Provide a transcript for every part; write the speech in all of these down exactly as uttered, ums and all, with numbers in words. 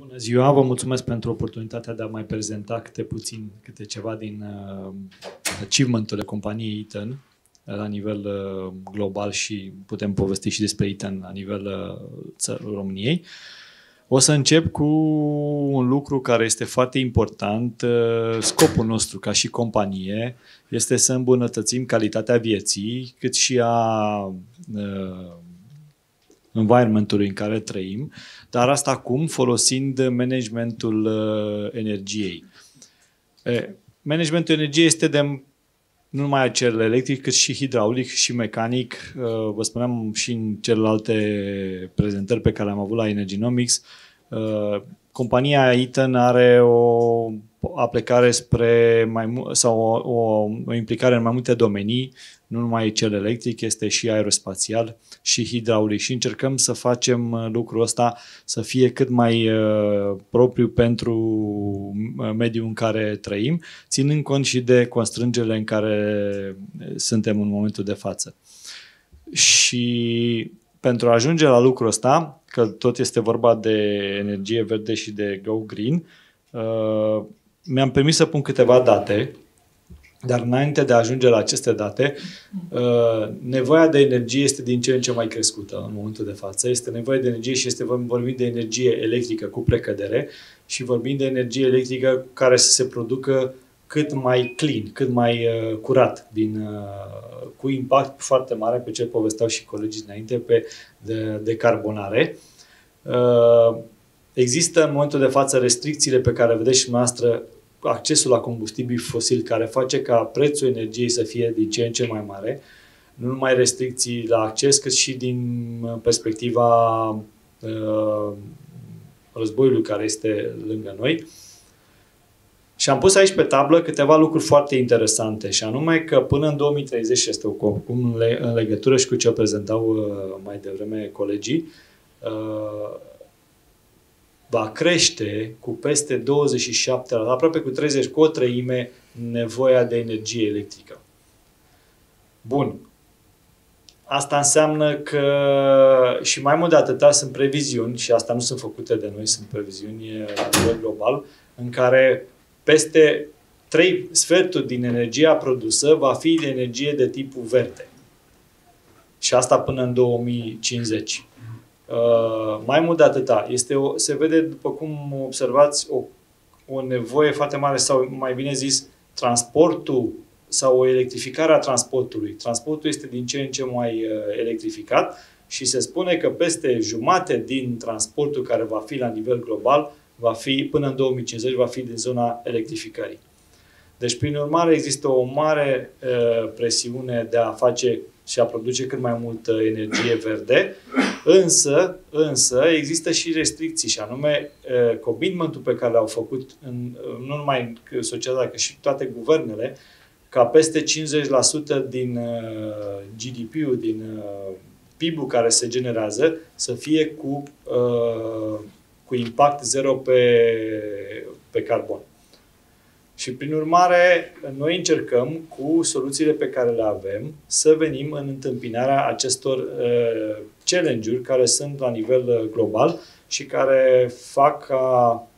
Bună ziua, vă mulțumesc pentru oportunitatea de a mai prezenta câte puțin, câte ceva din uh, achievement-urile companiei Eaton la nivel uh, global și putem povesti și despre Eaton la nivel uh, României. O să încep cu un lucru care este foarte important. Uh, scopul nostru ca și companie este să îmbunătățim calitatea vieții, cât și a uh, environment-ului în care trăim, dar asta cum? Folosind managementul uh, energiei. E, managementul energiei este de nu numai cel electric, cât și hidraulic și mecanic. Uh, vă spuneam și în celelalte prezentări pe care le-am avut la Energynomics, uh, compania Eaton are o aplicare spre mai sau o, o, o implicare în mai multe domenii, nu numai cel electric, este și aerospațial și hidraulic și încercăm să facem lucrul ăsta să fie cât mai uh, propriu pentru mediul în care trăim, ținând cont și de constrângerile în care suntem în momentul de față. Și pentru a ajunge la lucrul ăsta, că tot este vorba de energie verde și de Go Green, uh, mi-am permis să pun câteva date. Dar înainte de a ajunge la aceste date, nevoia de energie este din ce în ce mai crescută în momentul de față. Este nevoie de energie și este vorbim de energie electrică cu precădere și vorbim de energie electrică care să se producă cât mai clean, cât mai curat, din, cu impact foarte mare pe ce povesteau și colegii înainte pe decarbonare. Există în momentul de față restricțiile pe care vedeți și dumneavoastră, accesul la combustibili fosili, care face ca prețul energiei să fie din ce în ce mai mare, nu numai restricții la acces, cât și din perspectiva uh, războiului care este lângă noi. Și am pus aici pe tablă câteva lucruri foarte interesante, și anume că până în două mii treizeci, este cum în legătură și cu ce prezentau uh, mai devreme colegii, uh, va crește cu peste douăzeci și șapte, aproape cu treizeci, cu o treime, nevoia de energie electrică. Bun. Asta înseamnă că și mai mult de atâta sunt previziuni, și asta nu sunt făcute de noi, sunt previziuni la nivel global, în care peste trei sferturi din energia produsă va fi de energie de tipul verde. Și asta până în două mii cincizeci. Uh, mai mult de atâta, este o, se vede, după cum observați, o, o nevoie foarte mare, sau mai bine zis, transportul sau o electrificare a transportului. Transportul este din ce în ce mai uh, electrificat și se spune că peste jumate din transportul care va fi la nivel global, va fi, până în două mii cincizeci, va fi din zona electrificării. Deci, prin urmare, există o mare uh, presiune de a face și a produce cât mai multă energie verde, însă, însă există și restricții, și anume uh, commitment-ul pe care l-au făcut în, nu numai în societatea, cât și toate guvernele, ca peste cincizeci la sută din uh, G D P-ul, din uh, P I B-ul care se generează, să fie cu, uh, cu impact zero pe, pe carbon. Și, prin urmare, noi încercăm, cu soluțiile pe care le avem, să venim în întâmpinarea acestor uh, challenge-uri care sunt la nivel uh, global și care fac ca,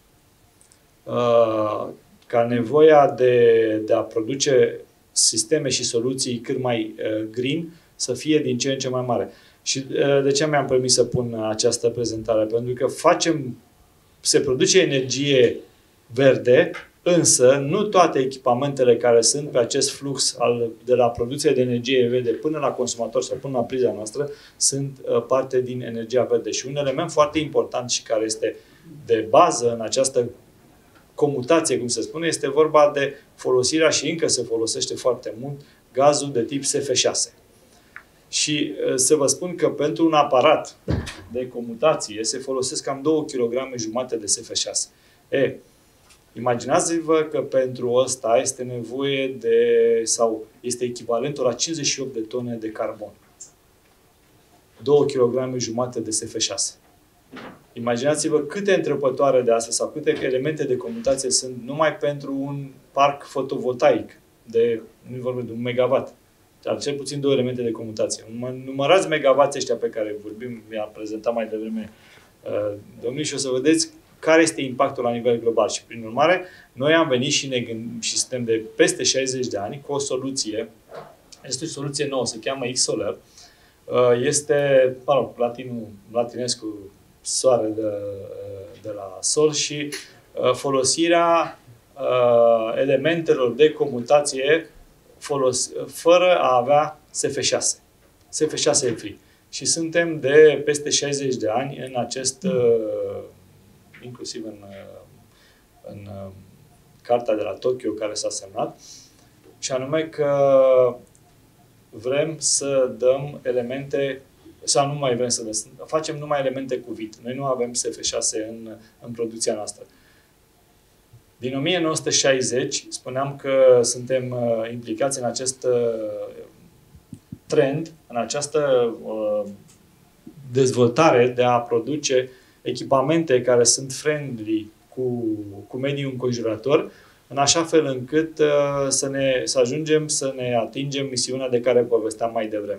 uh, ca nevoia de, de a produce sisteme și soluții cât mai uh, green să fie din ce în ce mai mare. Și uh, de ce mi-am permis să pun această prezentare? Pentru că facem, se produce energie verde, însă, nu toate echipamentele care sunt pe acest flux al, de la producția de energie verde până la consumator sau până la priza noastră sunt uh, parte din energia verde. Și un element foarte important și care este de bază în această comutație, cum se spune, este vorba de folosirea, și încă se folosește foarte mult, gazul de tip S F șase. Și uh, să vă spun că pentru un aparat de comutație se folosesc cam două kilograme jumate de S F șase. E, imaginați-vă că pentru ăsta este nevoie de, sau este echivalentul la cincizeci și opt de tone de carbon. două kilograme jumate de S F șase. Imaginați-vă câte întrepătoare de astfel sau câte elemente de comutație sunt numai pentru un parc fotovoltaic de, nu vorbim de un megawatt, dar cel puțin două elemente de comutație. Numărați megawatți ăștia pe care vorbim, mi-a prezentat mai devreme uh, domnul, și o să vedeți care este impactul la nivel global. Și prin urmare, noi am venit și ne gândim, și suntem de peste șaizeci de ani cu o soluție. Este o soluție nouă, se cheamă X-Solar. Este, mă rog, latinul, latinescu, soare de, de la sol și folosirea elementelor de comutație folos, fără a avea S F șase. S F șase e free. Și suntem de peste șaizeci de ani în acest, inclusiv în, în carta de la Tokyo care s-a semnat, și anume că vrem să dăm elemente, sau nu mai vrem să dăm, facem numai elemente cu vit. Noi nu avem S F șase în, în producția noastră. Din o mie nouă sute șaizeci spuneam că suntem uh, implicați în acest uh, trend, în această uh, dezvoltare de a produce echipamente care sunt friendly cu, cu mediul înconjurător, în așa fel încât uh, să, ne, să ajungem să ne atingem misiunea de care povesteam mai devreme.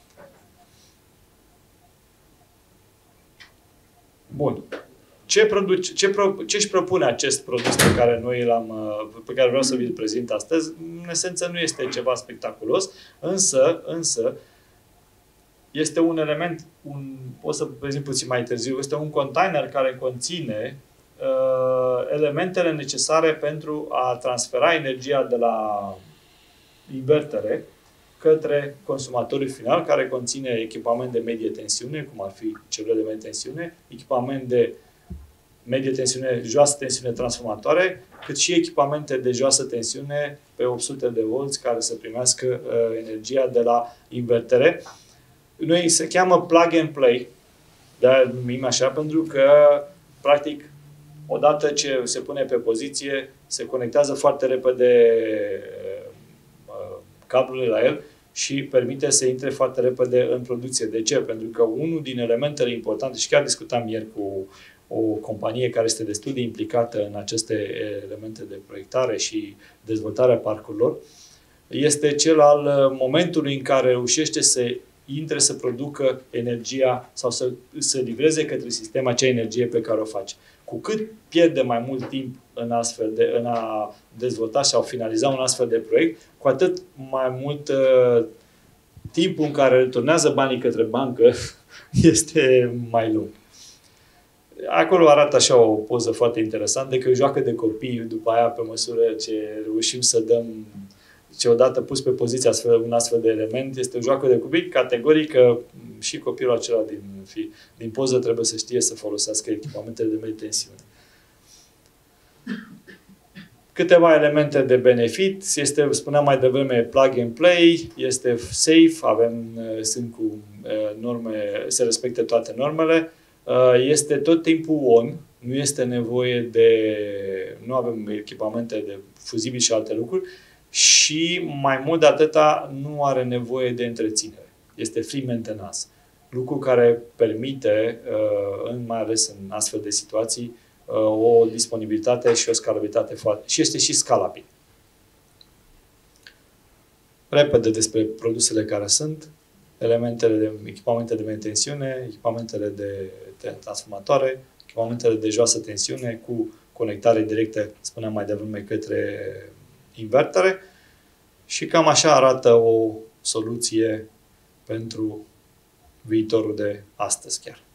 Bun. Ce, produce, ce, pro, ce își propune acest produs pe care noi l-am, pe care vreau să vi-l prezint astăzi? În esență nu este ceva spectaculos, însă, însă este un element, un, o să prezint puțin mai târziu, este un container care conține uh, elementele necesare pentru a transfera energia de la invertere către consumatorul final, care conține echipament de medie tensiune, cum ar fi celule de medie tensiune, echipament de medie tensiune, joasă tensiune transformatoare, cât și echipamente de joasă tensiune pe opt sute de volți care să primească uh, energia de la invertere. Noi se cheamă plug and play, de-aia numim așa, pentru că, practic, odată ce se pune pe poziție, se conectează foarte repede uh, cablurile la el și permite să intre foarte repede în producție. De ce? Pentru că unul din elementele importante, și chiar discutam ieri cu o companie care este destul de implicată în aceste elemente de proiectare și dezvoltarea parcurilor, este cel al momentului în care reușește să intre să producă energia sau să, să livreze către sistem acea energie pe care o face. Cu cât pierde mai mult timp în, astfel de, în a dezvolta sau finaliza un astfel de proiect, cu atât mai mult uh, timpul în care returnează banii către bancă este mai lung. Acolo arată așa o poză foarte interesantă, că joacă de copii, după aia, pe măsură ce reușim să dăm, ce odată pus pe poziție astfel, un astfel de element, este o joacă de copii, categoric că și copilul acela din, din poză trebuie să știe să folosească echipamentele de medie tensiune. Câteva elemente de benefit, este, spuneam mai devreme, plug and play, este safe, avem, sunt cu norme, se respectă toate normele, este tot timpul on, nu este nevoie de, nu avem echipamente de fuzibili și alte lucruri și mai mult de atâta nu are nevoie de întreținere. Este free maintenance, lucru care permite, mai ales în astfel de situații, o disponibilitate și o scalabilitate foarte, și este și scalabil. Repede despre produsele care sunt, elementele de echipamente de medie tensiune, echipamentele de, de transformatoare, echipamentele de joasă tensiune cu conectare directă, spuneam mai devreme, către invertere și cam așa arată o soluție pentru viitorul de astăzi chiar.